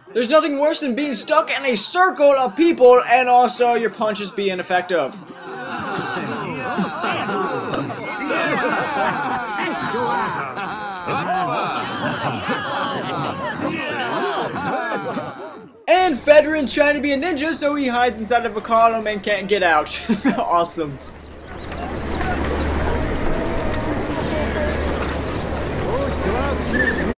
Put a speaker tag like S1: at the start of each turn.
S1: There's nothing worse than being stuck in a circle of people and also your punches being ineffective. And Federan's trying to be a ninja, so he hides inside of a column and can't get out. Awesome.